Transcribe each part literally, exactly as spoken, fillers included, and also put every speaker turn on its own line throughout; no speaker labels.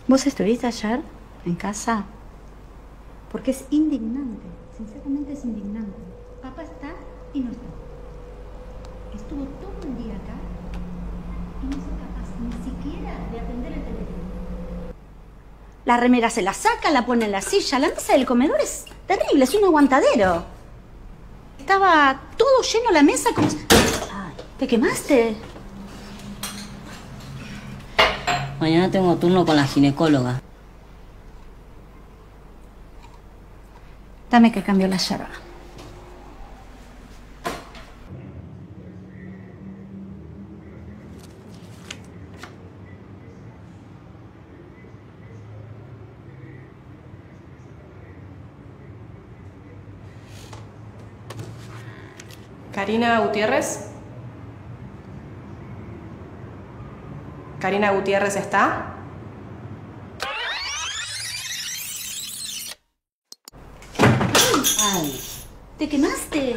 ¿Vos estuviste ayer en casa? Porque es indignante, sinceramente es indignante. Papá está y no está. Estuvo todo el día acá y no fue capaz ni siquiera de atender el teléfono. La remera se la saca, la pone en la silla. La mesa del comedor es terrible, es un aguantadero. Estaba todo lleno la mesa como... Ay, ¿te quemaste?
Mañana tengo turno con la ginecóloga.
Dame que cambio la yerba.
Karina Gutiérrez. Karina Gutiérrez está.
Ay,
¿Te quemaste?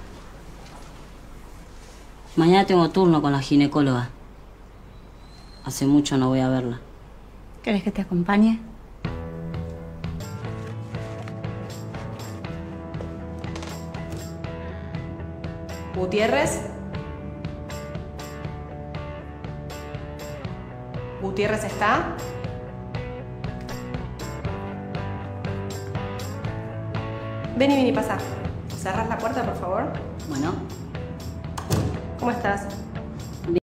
mañana tengo turno con la ginecóloga. Hace mucho no voy a verla.
¿Querés que te acompañe?
Gutiérrez. Gutiérrez está. Vení, vení, pasa. ¿Cerrás la puerta, por favor?
Bueno.
¿Cómo estás?